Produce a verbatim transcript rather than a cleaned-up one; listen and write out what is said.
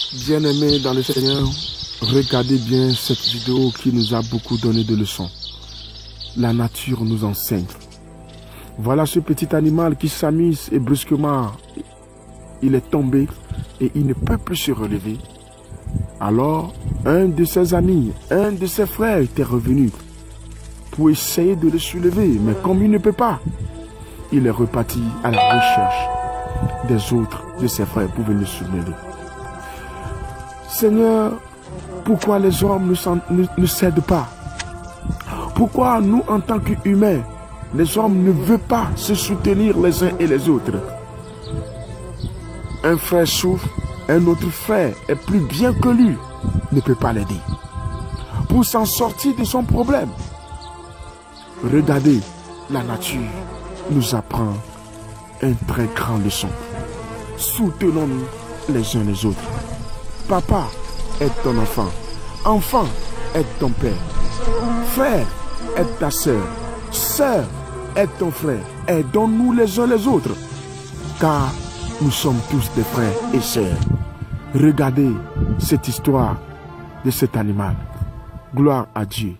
Bien-aimés dans le Seigneur, regardez bien cette vidéo qui nous a beaucoup donné de leçons. La nature nous enseigne. Voilà ce petit animal qui s'amuse et brusquement, il est tombé et il ne peut plus se relever. Alors, un de ses amis, un de ses frères était revenu pour essayer de le soulever, mais comme il ne peut pas, il est reparti à la recherche des autres de ses frères pour le soulever. Seigneur, pourquoi les hommes ne, ne, ne cèdent pas? Pourquoi nous, en tant qu'humains, les hommes ne veulent pas se soutenir les uns et les autres? Un frère souffre, un autre frère est plus bien que lui, ne peut pas l'aider pour s'en sortir de son problème. Regardez, la nature nous apprend une très grande leçon. Soutenons-nous les uns les autres. Papa aide ton enfant, enfant aide ton père, frère aide ta soeur, soeur aide ton frère. Aidons-nous les uns les autres, car nous sommes tous des frères et sœurs. Regardez cette histoire de cet animal. Gloire à Dieu.